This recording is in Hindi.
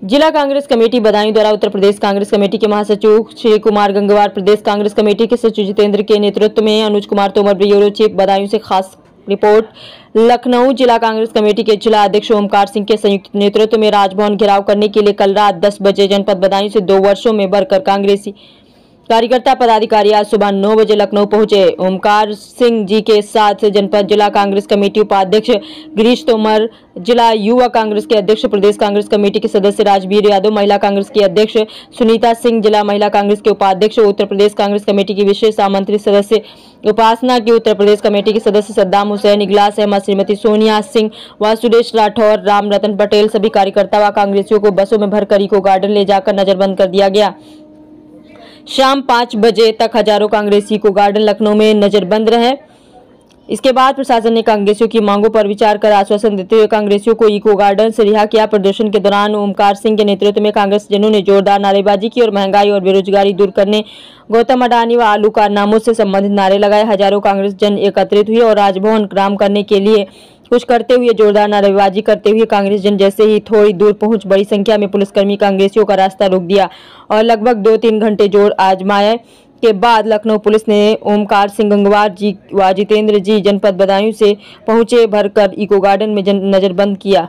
जिला कांग्रेस कमेटी बदायूं द्वारा उत्तर प्रदेश कांग्रेस कमेटी के महासचिव श्री कुमार गंगवार, प्रदेश कांग्रेस कमेटी के सचिव जितेंद्र के नेतृत्व में अनुज कुमार तोमर, ब्यूरो चीफ बदायूं से खास रिपोर्ट। लखनऊ जिला कांग्रेस कमेटी के जिला अध्यक्ष ओमकार सिंह के संयुक्त नेतृत्व में राजभवन घेराव करने के लिए कल रात 10 बजे जनपद बदायूं से 2 वर्षों में बढ़कर कांग्रेसी कार्यकर्ता पदाधिकारी आज सुबह 9 बजे लखनऊ पहुंचे। ओमकार सिंह जी के साथ जनपद जिला कांग्रेस कमेटी उपाध्यक्ष गिरीश तोमर, जिला युवा कांग्रेस के अध्यक्ष, प्रदेश कांग्रेस कमेटी के सदस्य राजवीर यादव, महिला कांग्रेस की अध्यक्ष सुनीता सिंह, जिला महिला कांग्रेस के उपाध्यक्ष, उत्तर प्रदेश कांग्रेस कमेटी की विशेष आमंत्रित सदस्य उपासना की, उत्तर प्रदेश कमेटी के सदस्य सद्दाम हुसैन, इगलास अहमद, श्रीमती सोनिया सिंह व सुरेश राठौर, राम रतन पटेल, सभी कार्यकर्ता व कांग्रेसियों को बसों में भरकर इको गार्डन ले जाकर नजरबंद कर दिया गया। शाम 5 बजे तक हजारों कांग्रेसी को गार्डन लखनऊ में नजरबंद रहे। इसके बाद प्रशासन ने कांग्रेसियों की मांगों पर विचार कर आश्वासन देते हुए कांग्रेसियों को इको गार्डन से रिहा किया। प्रदर्शन के दौरान ओमकार सिंह के नेतृत्व में कांग्रेसजनों ने जोरदार नारेबाजी की और महंगाई और बेरोजगारी दूर करने, गौतम अडानी व आलू कारनामों से संबंधित नारे लगाए। हजारों कांग्रेस जन एकत्रित हुए और राजभवन ग्राम करने के लिए कुछ करते हुए जोरदार नारेबाजी करते हुए कांग्रेस जन जैसे ही थोड़ी दूर पहुंच बड़ी संख्या में पुलिसकर्मी कांग्रेसियों का रास्ता रोक दिया और लगभग 2-3 घंटे जोर आजमाए के बाद लखनऊ पुलिस ने ओमकार सिंह गंगवार जी व जितेंद्र जी जनपद बदायूं से पहुंचे भरकर इको गार्डन में नजरबंद किया।